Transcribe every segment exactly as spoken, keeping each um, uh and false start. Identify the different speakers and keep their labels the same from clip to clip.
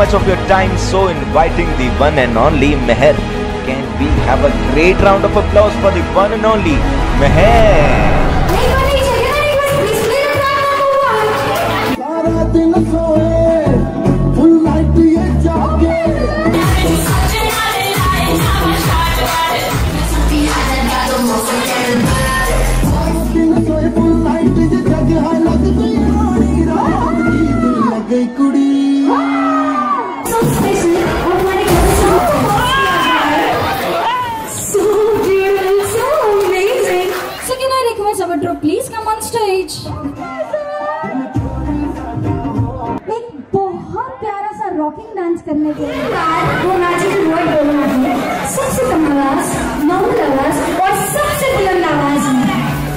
Speaker 1: much of your time, so inviting the one and only Meher. Can we have a great round of applause for the one and only Meher?
Speaker 2: Please come on stage. एक बहुत प्यारा सा rocking dance करने के लिए वो नाचे की वर्ड बोलना है। सबसे कम आवाज, मामूल आवाज और सबसे बुलंद आवाज में।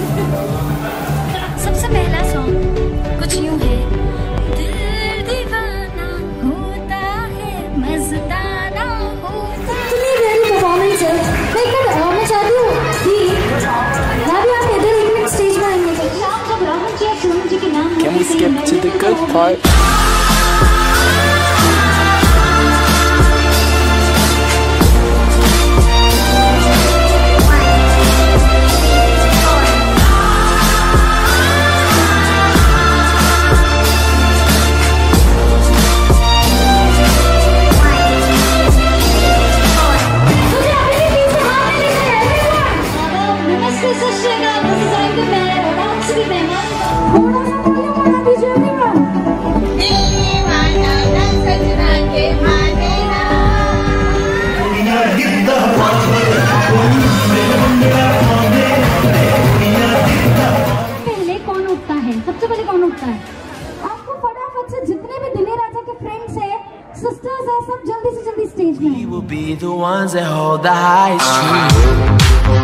Speaker 2: सबसे पहला सॉन्ग कुछ यूं है, दिल दीवाना होता है, मस्ताना होता है। इतनी प्यारी परफॉर्मेंस है। मैं मैं चाहती हूँ कि
Speaker 3: Can we skip to the good part?
Speaker 2: सबसे पहले कौन उठता है? आपको फटाफट से जितने भी दिल्ली राजा के फ्रेंड्स हैं, सिस्टर्स हैं, सब जल्दी से जल्दी स्टेज में। We will be the ones that hold the high street.